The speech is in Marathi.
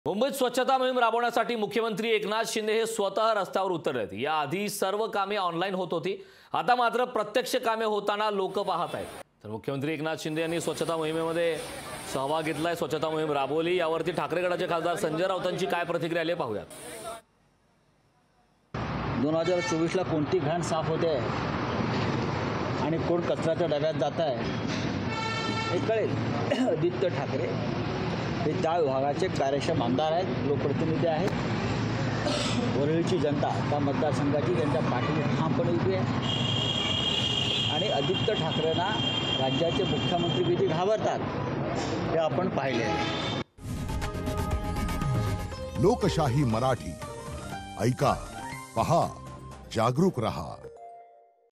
मुंबईत स्वच्छता मोहीम राबवण्यासाठी मुख्यमंत्री एकनाथ शिंदे हे स्वतः रस्त्यावर उतरलेत। याआधी सर्व कामे ऑनलाईन होत होती, आता मात्र प्रत्यक्ष कामे होताना लोक पाहत आहेत। तर मुख्यमंत्री एकनाथ शिंदे यांनी स्वच्छता मोहिमेमध्ये सहभाग घेतलाय, स्वच्छता मोहीम राबवली। यावरती ठाकरे गटाचे खासदार संजय राऊतांची काय प्रतिक्रिया आली पाहूयात। 2024 ला कोणती घाण साफ होते आणि कोण कचऱ्याच्या डब्यात जात आहे हे कळेल। आदित्य ठाकरे हे त्या विभागाचे कार्यक्षम आमदार आहेत, लोकप्रतिनिधी आहेत। वरळीची जनता त्या मतदारसंघाची त्यांच्या पाठीशी ठामपणे उभी आहे आणि आदित्य ठाकरेंना राज्याचे मुख्यमंत्री किती घाबरतात हे आपण पाहिले आहे। लोकशाही मराठी ऐका, पहा, जागरूक रहा।